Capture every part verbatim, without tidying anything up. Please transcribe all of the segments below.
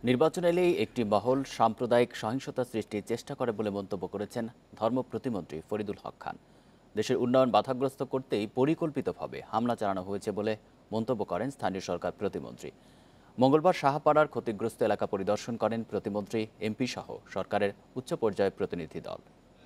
নির্বাচন এলেই একটি মহল সাম্প্রদায়িক সহিংসতা সৃষ্টির চেষ্টা করে বলে মন্তব্য করেছেন ধর্ম প্রতিমন্ত্রী ফরিদুল হক খান। দেশের উন্নয়ন বাধাগ্রস্ত করতেই পরিকল্পিতভাবে হামলা চালানো হয়েছে বলে মন্তব্য করেন স্থানীয় সরকার প্রতিমন্ত্রী। মঙ্গলবার শাহপাড়ার ক্ষতিগ্রস্ত এলাকা পরিদর্শন করেন প্রতিমন্ত্রী, এমপি সহ সরকারের উচ্চ পর্যায়ের প্রতিনিধি দল।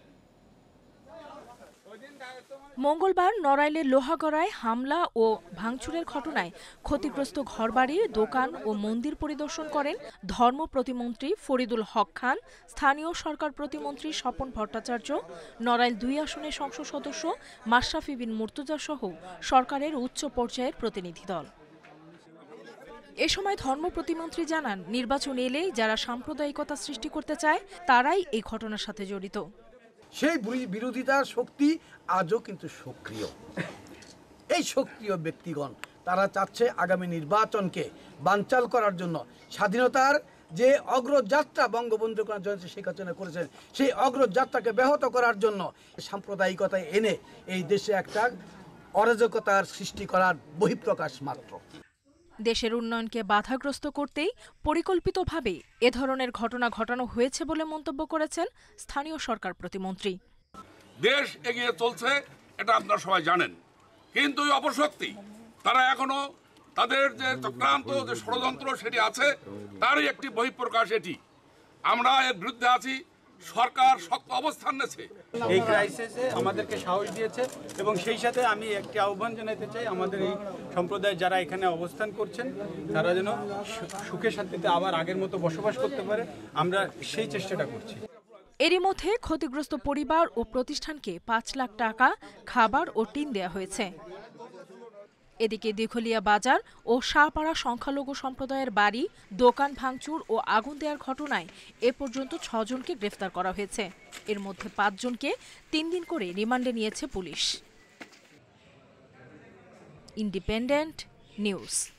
মঙ্গলবার নড়াইলের লোহাগড়ায় হামলা ও ভাঙচুরের ঘটনায় ক্ষতিগ্রস্ত ঘরবাড়ি, দোকান ও মন্দির পরিদর্শন করেন ধর্ম প্রতিমন্ত্রী ফরিদুল হক খান, স্থানীয় সরকার প্রতিমন্ত্রী স্বপন ভট্টাচার্য, নড়াইল দুই আসনের সংসদ সদস্য মাশরাফি বিন মুর্তজা সহ সরকারের উচ্চ পর্যায়ের প্রতিনিধি দল। এ সময় ধর্ম প্রতিমন্ত্রী জানান, নির্বাচন এলেই যারা সাম্প্রদায়িকতা সৃষ্টি করতে চায় তারাই এই ঘটনার সাথে জড়িত। সেই বিরোধিতার শক্তি আজও কিন্তু সক্রিয়। এই সক্রিয় ব্যক্তিগণ তারা চাচ্ছে আগামী নির্বাচনকে বানচাল করার জন্য, স্বাধীনতার যে অগ্রযাত্রা বঙ্গবন্ধু শেখ হাসিনা করেছেন সেই অগ্রযাত্রাকে ব্যাহত করার জন্য সাম্প্রদায়িকতা এনে এই দেশে একটা অরাজকতার সৃষ্টি করার বহিঃপ্রকাশ মাত্র। দেশের উন্নয়নকে বাধাগ্রস্ত করতেই পরিকল্পিতভাবে এ ধরনের ঘটনা ঘটানো হয়েছে বলে মন্তব্য করেছেন স্থানীয় সরকার প্রতিমন্ত্রী। দেশ এগিয়ে চলছে, এটা আপনারা সবাই জানেন, কিন্তু ওই অপশক্তি তারা এখনো তাদের যে চক্রান্ত, যে ষড়যন্ত্র সেটি আছে, তারই একটি বহিঃপ্রকাশ এটি। আমরা এর বিরুদ্ধে আছি। সরকার শক্ত অবস্থান নিয়েছে, এই ক্রাইসিসে আমাদেরকে সাহস দিয়েছে এবং সেই সাথে আমি একটি আহ্বান জানাতে চাই, আমাদের এই সম্প্রদায় যারা এখানে অবস্থান করছেন তারা যেন সুখে শান্তিতে আবার আগের মতো বসবাস করতে পারে, আমরা সেই চেষ্টাটা করছি। এরই মধ্যে ক্ষতিগ্রস্ত পরিবার ও প্রতিষ্ঠানকে পাঁচ লাখ টাকা, খাবার ও টিন দেওয়া হয়েছে। এদিকে দিঘলিয়া বাজার ও শাহপাড়া সংখ্যালঘু সম্প্রদায়ের বাড়ি, দোকান ভাঙচুর ও আগুন দেওয়ার ঘটনায় এ পর্যন্ত ছজনকে গ্রেফতার করা হয়েছে। এর মধ্যে পাঁচজনকে তিন দিন করে রিমান্ডে নিয়েছে পুলিশ। Independent news.